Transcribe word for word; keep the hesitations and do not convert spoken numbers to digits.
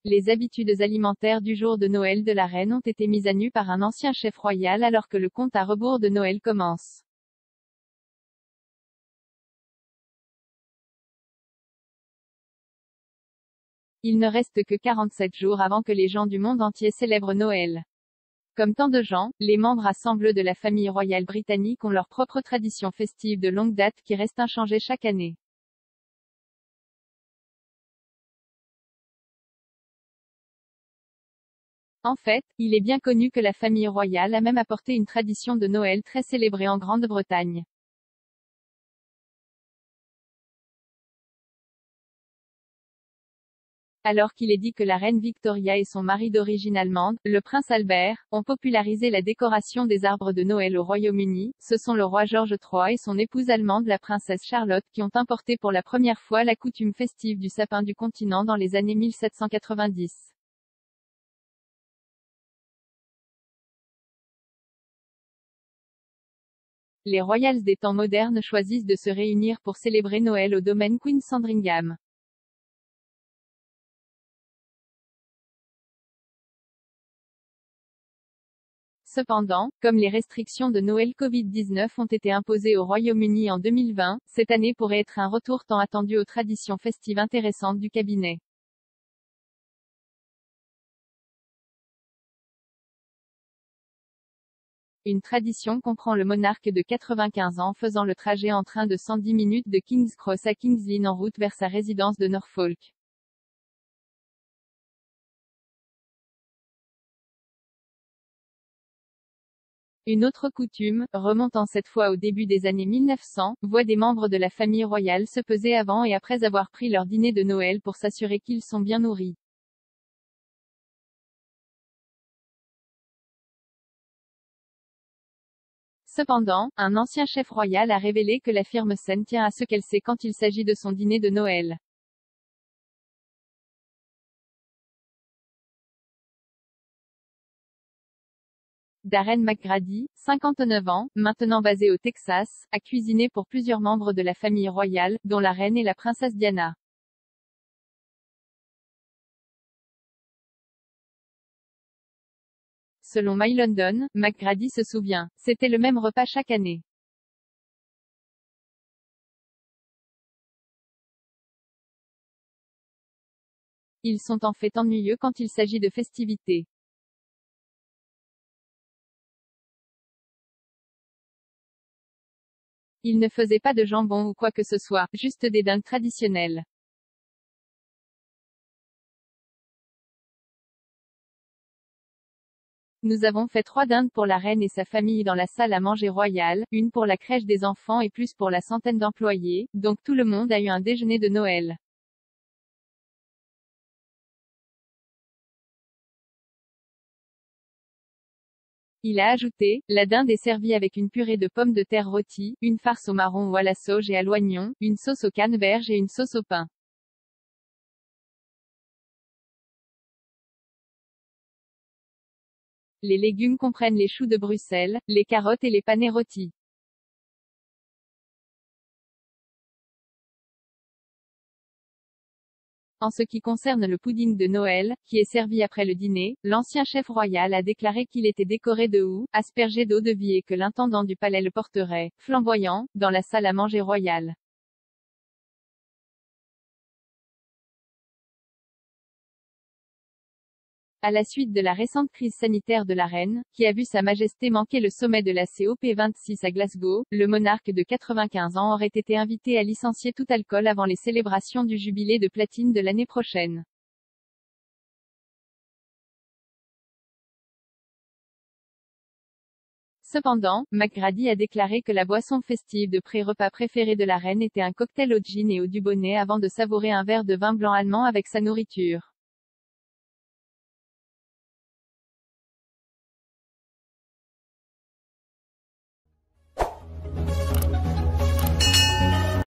Les habitudes alimentaires du jour de Noël de la reine ont été mises à nu par un ancien chef royal alors que le compte à rebours de Noël commence. Il ne reste que quarante-sept jours avant que les gens du monde entier célèbrent Noël. Comme tant de gens, les membres assemblés de la famille royale britannique ont leur propre tradition festive de longue date qui reste inchangée chaque année. En fait, il est bien connu que la famille royale a même apporté une tradition de Noël très célébrée en Grande-Bretagne. Alors qu'il est dit que la reine Victoria et son mari d'origine allemande, le prince Albert, ont popularisé la décoration des arbres de Noël au Royaume-Uni, ce sont le roi George trois et son épouse allemande la princesse Charlotte qui ont importé pour la première fois la coutume festive du sapin du continent dans les années mille sept cent quatre-vingt-dix. Les royals des temps modernes choisissent de se réunir pour célébrer Noël au domaine Queen Sandringham. Cependant, comme les restrictions de Noël Covid dix-neuf ont été imposées au Royaume-Uni en deux mille vingt, cette année pourrait être un retour tant attendu aux traditions festives intéressantes du cabinet. Une tradition comprend le monarque de quatre-vingt-quinze ans faisant le trajet en train de cent dix minutes de King's Cross à King's Lynn en route vers sa résidence de Norfolk. Une autre coutume, remontant cette fois au début des années mille neuf cents, voit des membres de la famille royale se peser avant et après avoir pris leur dîner de Noël pour s'assurer qu'ils sont bien nourris. Cependant, un ancien chef royal a révélé que la firme Sun tient à ce qu'elle sait quand il s'agit de son dîner de Noël. Darren McGrady, cinquante-neuf ans, maintenant basé au Texas, a cuisiné pour plusieurs membres de la famille royale, dont la reine et la princesse Diana. Selon My London, McGrady se souvient, c'était le même repas chaque année. Ils sont en fait ennuyeux quand il s'agit de festivités. Ils ne faisaient pas de jambon ou quoi que ce soit, juste des dindes traditionnelles. Nous avons fait trois dindes pour la reine et sa famille dans la salle à manger royale, une pour la crèche des enfants et plus pour la centaine d'employés, donc tout le monde a eu un déjeuner de Noël. Il a ajouté, la dinde est servie avec une purée de pommes de terre rôties, une farce au marron ou à la sauge et à l'oignon, une sauce au canneberge et une sauce au pain. Les légumes comprennent les choux de Bruxelles, les carottes et les panais rôtis. En ce qui concerne le pudding de Noël, qui est servi après le dîner, l'ancien chef royal a déclaré qu'il était décoré de houx, aspergé d'eau de vie et que l'intendant du palais le porterait, flamboyant, dans la salle à manger royale. À la suite de la récente crise sanitaire de la reine, qui a vu Sa Majesté manquer le sommet de la C O P vingt-six à Glasgow, le monarque de quatre-vingt-quinze ans aurait été invité à licencier tout alcool avant les célébrations du jubilé de platine de l'année prochaine. Cependant, McGrady a déclaré que la boisson festive de pré-repas préférée de la reine était un cocktail au gin et au dubonnet avant de savourer un verre de vin blanc allemand avec sa nourriture.